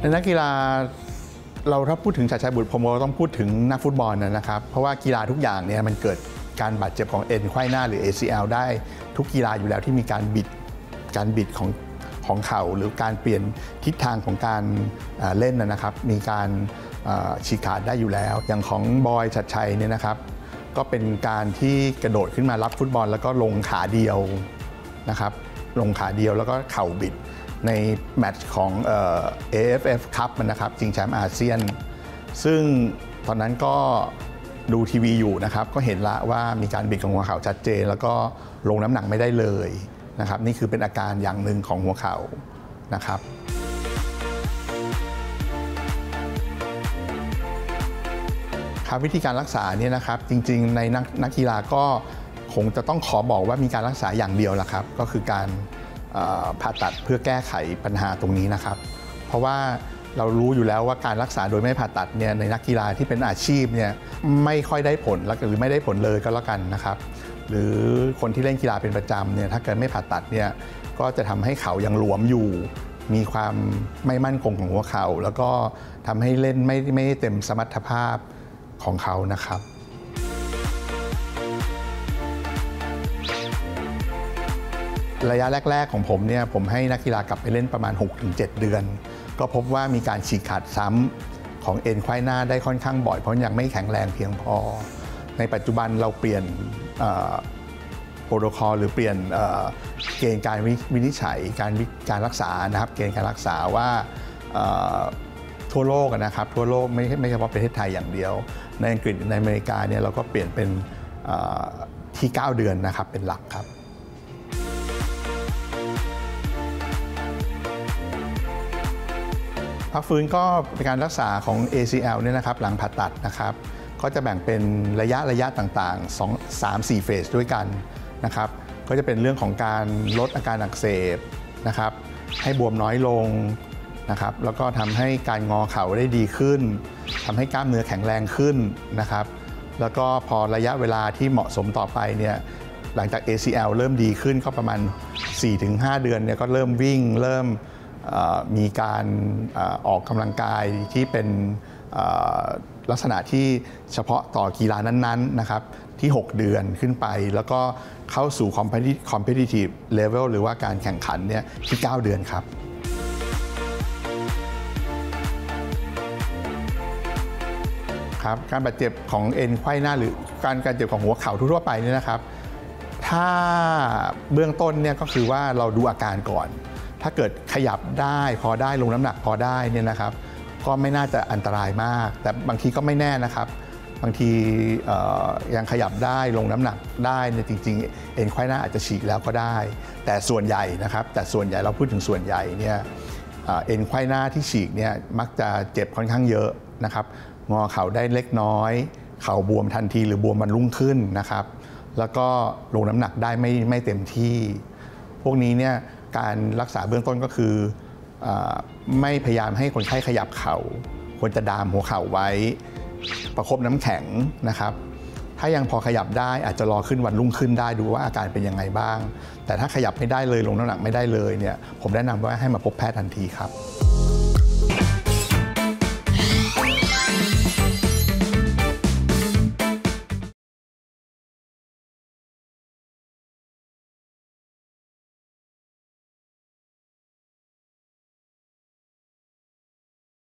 นักกีฬาเราถ้าพูดถึงชัดชัยบุตรพรหมเราต้องพูดถึงนักฟุตบอลนะครับเพราะว่ากีฬาทุกอย่างเนี่ยมันเกิดการบาดเจ็บของเอ็นไขว้หน้าหรือ ACL ได้ทุกกีฬาอยู่แล้วที่มีการบิดของเข่าหรือการเปลี่ยนทิศทางของการเล่นนะครับมีการฉีกขาดได้อยู่แล้วอย่างของบอยชัดชัยเนี่ยนะครับก็เป็นการที่กระโดดขึ้นมารับฟุตบอลแล้วก็ลงขาเดียวนะครับลงขาเดียวแล้วก็เข่าบิดในแมตช์ของAFF คัพนะครับชิงแชมป์อาเซียนซึ่งตอนนั้นก็ดูทีวีอยู่นะครับก็เห็นละว่ามีการบิดของหัวเข่าชัดเจนแล้วก็ลงน้ำหนักไม่ได้เลยนะครับนี่คือเป็นอาการอย่างหนึ่งของหัวเข่านะครับครับวิธีการรักษาเนี่ยนะครับจริงๆในนักกีฬาก็คงจะต้องขอบอกว่ามีการรักษาอย่างเดียวละครับก็คือการผ่าตัดเพื่อแก้ไขปัญหาตรงนี้นะครับเพราะว่าเรารู้อยู่แล้วว่าการรักษาโดยไม่ผ่าตัดเนี่ยในนักกีฬาที่เป็นอาชีพเนี่ยไม่ค่อยได้ผลหรือไม่ได้ผลเลยก็แล้วกันนะครับหรือคนที่เล่นกีฬาเป็นประจำเนี่ยถ้าเกิดไม่ผ่าตัดเนี่ยก็จะทำให้เข่ายังหลวมอยู่มีความไม่มั่นคงของหัวเข่าแล้วก็ทำให้เล่นไม่เต็มสมรรถภาพของเขานะครับระยะแรกๆของผมเนี่ยผมให้นักกีฬากลับไปเล่นประมาณ 6-7 เดือนก็พบว่ามีการฉีกขาดซ้ำของเอ็นไขว้หน้าได้ค่อนข้างบ่อยเพราะยังไม่แข็งแรงเพียงพอในปัจจุบันเราเปลี่ยนโปรโตคอลหรือเปลี่ยนเกณฑ์การวินิจฉัยการรักษานะครับเกณฑ์การรักษาว่าทั่วโลกนะครับทั่วโลกไม่เฉพาะประเทศไทยอย่างเดียวในอังกฤษในอเมริกาเนี่ยเราก็เปลี่ยนเป็นที่9 เดือนนะครับเป็นหลักครับพักฟื้นก็เป็นการรักษาของ ACL เนี่ยนะครับหลังผ่าตัดนะครับก็จะแบ่งเป็นระยะต่างๆ 3-4 เฟสด้วยกันนะครับก็จะเป็นเรื่องของการลดอาการอักเสบนะครับให้บวมน้อยลงนะครับแล้วก็ทำให้การงอเข่าได้ดีขึ้นทำให้กล้ามเนื้อแข็งแรงขึ้นนะครับแล้วก็พอระยะเวลาที่เหมาะสมต่อไปเนี่ยหลังจาก ACL เริ่มดีขึ้นก็ประมาณ 4-5 เดือนเนี่ยก็เริ่มวิ่งเริ่มมีการออกกำลังกายที่เป็นลักษณะที่เฉพาะต่อกีฬานั้นๆนะครับที่6 เดือนขึ้นไปแล้วก็เข้าสู่ competitive level หรือว่าการแข่งขันเนี่ยที่9 เดือนครับการบาดเจ็บของเอ็นไขว้หน้าหรือการเจ็บของหัวเข่าทั่วไปเนี่ยนะครับถ้าเบื้องต้นเนี่ยก็คือว่าเราดูอาการก่อนถ้าเกิดขยับได้พอได้ลงน้ำหนักพอได้เนี่ยนะครับก็ไม่น่าจะอันตรายมากแต่บางทีก็ไม่แน่นะครับบางทียังขยับได้ลงน้ำหนักได้เนี่ยจริงๆเอ็นไขว้หน้าอาจจะฉีกแล้วก็ได้แต่ส่วนใหญ่นะครับแต่ส่วนใหญ่เราพูดถึงส่วนใหญ่เนี่ยเอ็นไขว้หน้าที่ฉีกเนี่ยมักจะเจ็บค่อนข้างเยอะนะครับงอเข่าได้เล็กน้อยเข่าบวมทันทีหรือบวมมันรุ่งขึ้นนะครับแล้วก็ลงน้ำหนักได้ไม่เต็มที่พวกนี้เนี่ยการรักษาเบื้องต้นก็คือไม่พยายามให้คนไข้ขยับเข่าควรจะดามหัวเข่าไว้ประคบน้ำแข็งนะครับถ้ายังพอขยับได้อาจจะรอขึ้นวันรุ่งขึ้นได้ดูว่าอาการเป็นยังไงบ้างแต่ถ้าขยับไม่ได้เลยลงน้ำหนักไม่ได้เลยเนี่ยผมแนะนำว่าให้มาพบแพทย์ทันทีครับ